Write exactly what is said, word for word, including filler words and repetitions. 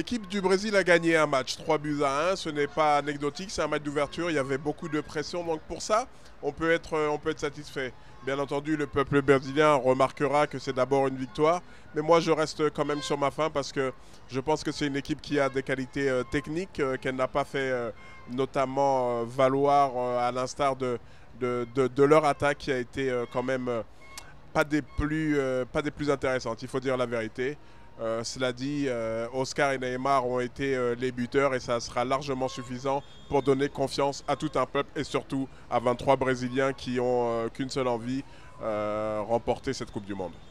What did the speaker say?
L'équipe du Brésil a gagné un match, trois buts à un, ce n'est pas anecdotique, c'est un match d'ouverture, il y avait beaucoup de pression, donc pour ça, on peut être, on peut être satisfait. Bien entendu, le peuple brésilien remarquera que c'est d'abord une victoire, mais moi je reste quand même sur ma faim parce que je pense que c'est une équipe qui a des qualités euh, techniques euh, qu'elle n'a pas fait euh, notamment euh, valoir euh, à l'instar de, de, de, de leur attaque qui a été euh, quand même euh, pas, des plus, euh, pas des plus intéressantes, il faut dire la vérité. Euh, cela dit, euh, Oscar et Neymar ont été euh, les buteurs et ça sera largement suffisant pour donner confiance à tout un peuple et surtout à vingt-trois Brésiliens qui ont euh, qu'une seule envie, euh, remporter cette Coupe du Monde.